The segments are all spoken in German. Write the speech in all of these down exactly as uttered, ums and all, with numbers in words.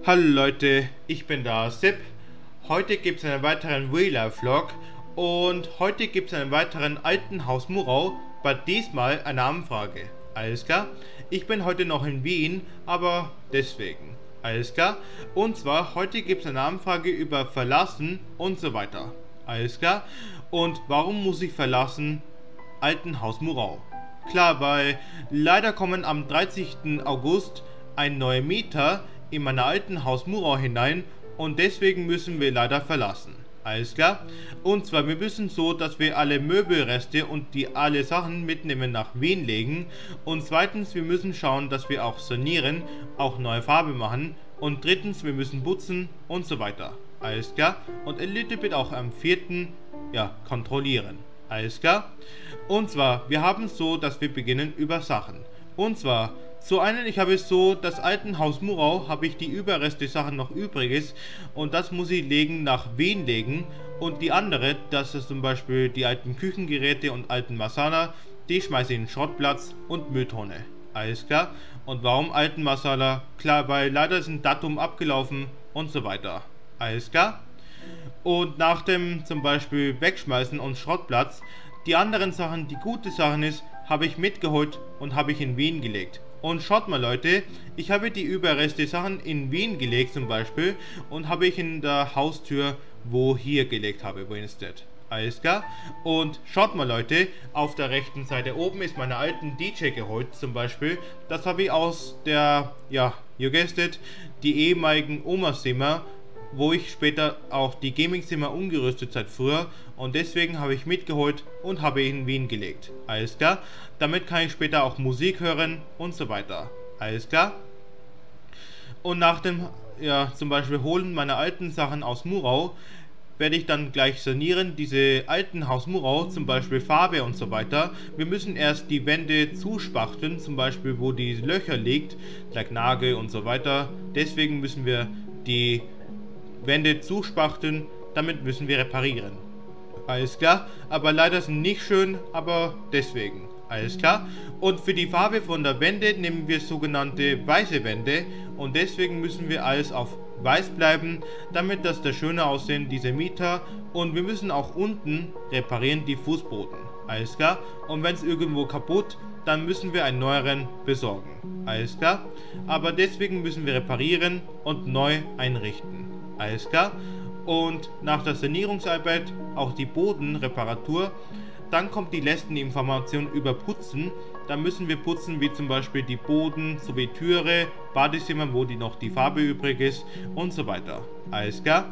Hallo Leute, ich bin der Sepp. Heute gibt es einen weiteren Real-Life-Vlog und heute gibt es einen weiteren alten Haus Murau, bei diesmal einer Anfrage. Alles klar? Ich bin heute noch in Wien, aber deswegen. Alles klar? Und zwar, heute gibt es eine Anfrage über Verlassen und so weiter. Alles klar? Und warum muss ich verlassen alten Haus Murau? Klar, weil leider kommen am dreißigsten August ein neuer Mieter in meiner alten Haus Murau hinein und deswegen müssen wir leider verlassen. Alles klar? Und zwar, wir müssen so, dass wir alle Möbelreste und die alle Sachen mitnehmen nach Wien legen. Und zweitens, wir müssen schauen, dass wir auch sanieren, auch neue Farbe machen. Und drittens, wir müssen putzen und so weiter. Alles klar? Und Elite wird auch am vierten ja, kontrollieren. Alles klar? Und zwar, wir haben so, dass wir beginnen über Sachen. Und zwar, so einen, ich habe so, das alten Haus Murau, habe ich die Überreste Sachen noch übriges und das muss ich legen, nach Wien legen. Und die andere, das ist zum Beispiel die alten Küchengeräte und alten Masala, die schmeiße ich in den Schrottplatz und Mülltonne. Alles klar? Und warum alten Masala? Klar, weil leider ist ein Datum abgelaufen und so weiter. Alles klar? Und nach dem zum Beispiel Wegschmeißen und Schrottplatz, die anderen Sachen, die gute Sachen ist, habe ich mitgeholt und habe ich in Wien gelegt. Und schaut mal Leute, ich habe die Überreste Sachen in Wien gelegt zum Beispiel und habe ich in der Haustür, wo hier gelegt habe, wo instead. Alles klar? Und schaut mal Leute, auf der rechten Seite oben ist meine alten D J geholt zum Beispiel. Das habe ich aus der, ja, you guessed it, die ehemaligen Oma-Zimmer, wo ich später auch die Gaming-Zimmer umgerüstet seit früher und deswegen habe ich mitgeholt und habe ihn in Wien gelegt. Alles klar? Damit kann ich später auch Musik hören und so weiter. Alles klar? Und nach dem, ja, zum Beispiel Holen meiner alten Sachen aus Murau, werde ich dann gleich sanieren, diese alten Haus Murau, zum Beispiel Farbe und so weiter. Wir müssen erst die Wände zuspachteln, zum Beispiel wo die Löcher liegt, like Nagel und so weiter. Deswegen müssen wir die Wände zuspachteln, damit müssen wir reparieren. Alles klar, aber leider sind nicht schön, aber deswegen. Alles klar. Und für die Farbe von der Wände nehmen wir sogenannte weiße Wände und deswegen müssen wir alles auf weiß bleiben, damit das da schöner aussehen, diese Mieter. Und wir müssen auch unten reparieren die Fußboden. Alles klar. Und wenn es irgendwo kaputt, dann müssen wir einen neueren besorgen. Alles klar. Aber deswegen müssen wir reparieren und neu einrichten. Alles klar? Und nach der Sanierungsarbeit auch die Bodenreparatur. Dann kommt die letzte Information über Putzen. Da müssen wir putzen, wie zum Beispiel die Boden sowie Türe, Badezimmer, wo die noch die Farbe übrig ist und so weiter. Alles klar?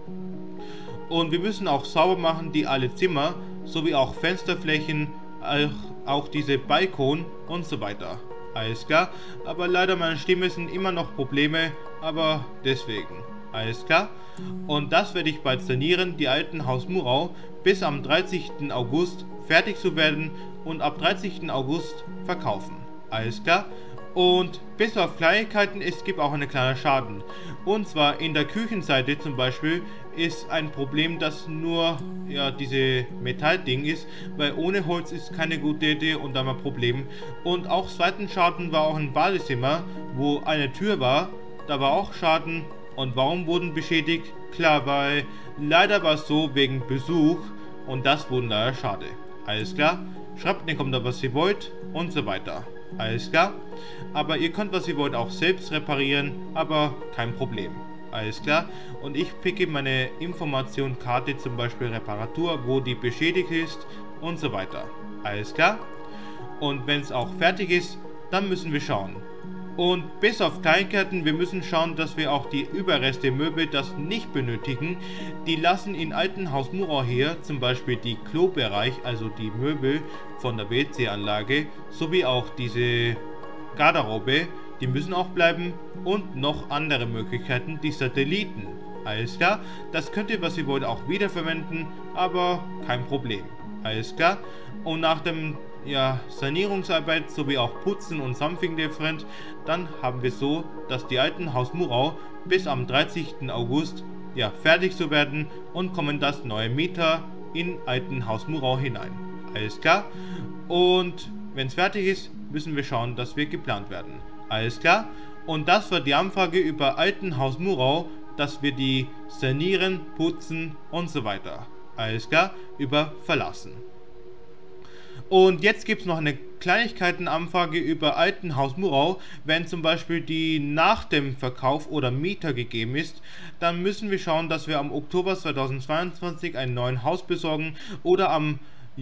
Und wir müssen auch sauber machen die alle Zimmer, sowie auch Fensterflächen, auch, auch diese Balkon und so weiter. Alles klar? Aber leider meine Stimme sind immer noch Probleme, aber deswegen. Alles klar? Und das werde ich bald sanieren, die alten Haus Murau, bis am dreißigsten August fertig zu werden und ab dreißigsten August verkaufen. Alles klar? Und bis auf Kleinigkeiten, es gibt auch einen kleinen Schaden. Und zwar in der Küchenseite zum Beispiel ist ein Problem, dass nur ja diese Metallding ist, weil ohne Holz ist keine gute Idee und dann ein Problem. Und auch zweiten Schaden war auch ein Badezimmer, wo eine Tür war, da war auch Schaden. Und warum wurden beschädigt? Klar, weil leider war es so wegen Besuch und das wurden leider schade. Alles klar? Schreibt in den Kommentaren, was ihr wollt und so weiter. Alles klar? Aber ihr könnt, was ihr wollt, auch selbst reparieren, aber kein Problem. Alles klar? Und ich picke meine Informationskarte, zum Beispiel Reparatur, wo die beschädigt ist und so weiter. Alles klar? Und wenn es auch fertig ist, dann müssen wir schauen. Und bis auf Kleinigkeiten, wir müssen schauen, dass wir auch die Überreste Möbel, das nicht benötigen, die lassen in alten Haus Murau her, zum Beispiel die Klobereich, also die Möbel von der W C-Anlage, sowie auch diese Garderobe, die müssen auch bleiben und noch andere Möglichkeiten, die Satelliten. Alles klar? Das könnt ihr, was ihr wollt, auch wiederverwenden, aber kein Problem. Alles klar? Und nach dem ja, Sanierungsarbeit sowie auch Putzen und Something Different, dann haben wir so, dass die alten Haus Murau bis am dreißigsten August ja, fertig zu werden und kommen das neue Mieter in alten Haus Murau hinein. Alles klar? Und wenn es fertig ist, müssen wir schauen, dass wir geplant werden. Alles klar? Und das war die Anfrage über Alten Haus Murau, dass wir die sanieren, putzen und so weiter. Alles klar, über verlassen. Und jetzt gibt es noch eine Kleinigkeitenanfrage über Alten Haus Murau. Wenn zum Beispiel die nach dem Verkauf oder Mieter gegeben ist, dann müssen wir schauen, dass wir am Oktober zweitausendzweiundzwanzig ein neues Haus besorgen oder am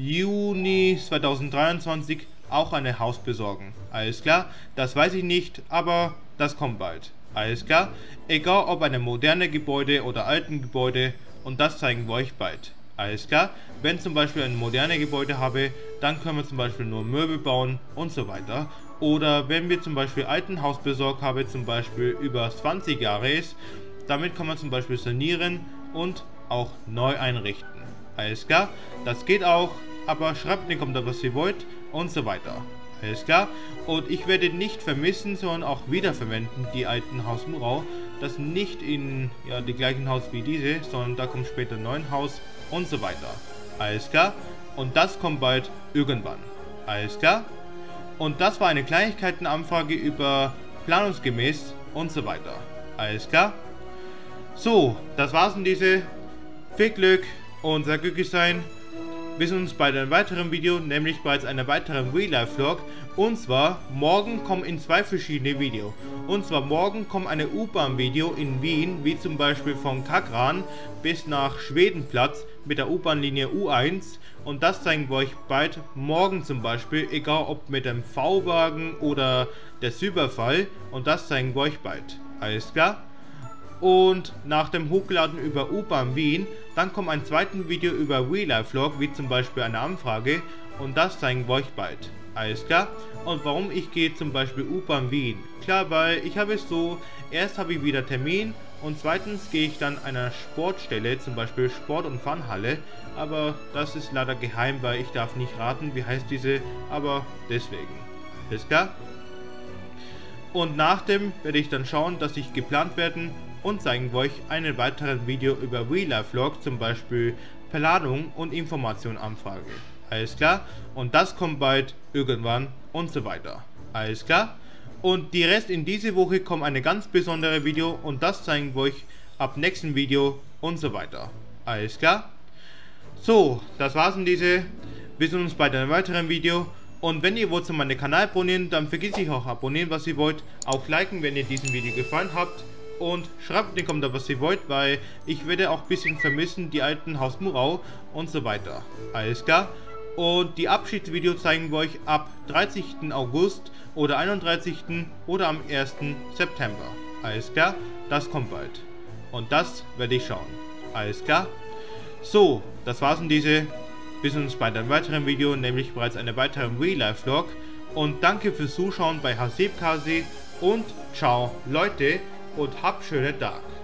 Juni zweitausenddreiundzwanzig auch ein Haus besorgen. Alles klar, das weiß ich nicht, aber das kommt bald. Alles klar, egal ob eine moderne Gebäude oder alten Gebäude, und das zeigen wir euch bald. Alles klar, wenn zum Beispiel ein modernes Gebäude habe, dann können wir zum Beispiel nur Möbel bauen und so weiter. Oder wenn wir zum Beispiel alten Haus besorgt haben, zum Beispiel über zwanzig Jahre ist, damit kann man zum Beispiel sanieren und auch neu einrichten. Alles klar, das geht auch, aber schreibt in die Kommentare, was ihr wollt und so weiter. Alles klar, und ich werde nicht vermissen, sondern auch wiederverwenden die Alten Haus Murau. Das nicht in ja, die gleichen Haus wie diese, sondern da kommt später ein neues Haus und so weiter. Alles klar, und das kommt bald irgendwann. Alles klar, und das war eine Kleinigkeitenanfrage über planungsgemäß und so weiter. Alles klar, so, das war's in diese. Viel Glück und sehr glücklich sein. Wir sehen uns bei einem weiteren Video, nämlich bei einem weiteren Real-Life-Vlog. Und zwar, morgen kommen in zwei verschiedene Videos. Und zwar morgen kommt eine U-Bahn-Video in Wien, wie zum Beispiel von Kakran bis nach Schwedenplatz mit der U-Bahn-Linie U eins. Und das zeigen wir euch bald morgen zum Beispiel, egal ob mit dem V-Wagen oder der Überfall. Und das zeigen wir euch bald. Alles klar? Und nach dem Hochladen über U-Bahn Wien, dann kommt ein zweites Video über Real-Life-Vlog, wie zum Beispiel eine Anfrage, und das zeigen wir euch bald. Alles klar? Und warum ich gehe zum Beispiel U-Bahn Wien? Klar, weil ich habe es so, erst habe ich wieder Termin und zweitens gehe ich dann einer Sportstelle, zum Beispiel Sport- und Funhalle, aber das ist leider geheim, weil ich darf nicht raten, wie heißt diese, aber deswegen. Alles klar? Und nach dem werde ich dann schauen, dass ich geplant werden und zeigen wir euch einen weiteren Video über Real-Life-Vlog, zum Beispiel Planung und Informationanfrage. Alles klar? Und das kommt bald irgendwann und so weiter. Alles klar? Und die Rest in diese Woche kommt eine ganz besondere Video und das zeigen wir euch ab nächsten Video und so weiter. Alles klar? So, das war's in diese. Wir sehen uns bei einem weiteren Video. Und wenn ihr wollt zu meinem Kanal abonnieren, dann vergesst nicht auch abonnieren, was ihr wollt. Auch liken, wenn ihr diesem Video gefallen habt. Und schreibt in den Kommentaren, was ihr wollt, weil ich werde auch ein bisschen vermissen, die Alten Haus Murau und so weiter. Alles klar? Und die Abschiedsvideo zeigen wir euch ab dreißigsten August oder einunddreißigsten oder am ersten September. Alles klar? Das kommt bald. Und das werde ich schauen. Alles klar? So, das war's in diese. Wir sehen uns bei einem weiteren Video, nämlich bereits einem weiteren Real-Life-Vlog. Und danke fürs Zuschauen bei Haseb Kasi und ciao Leute und habt schönen Tag.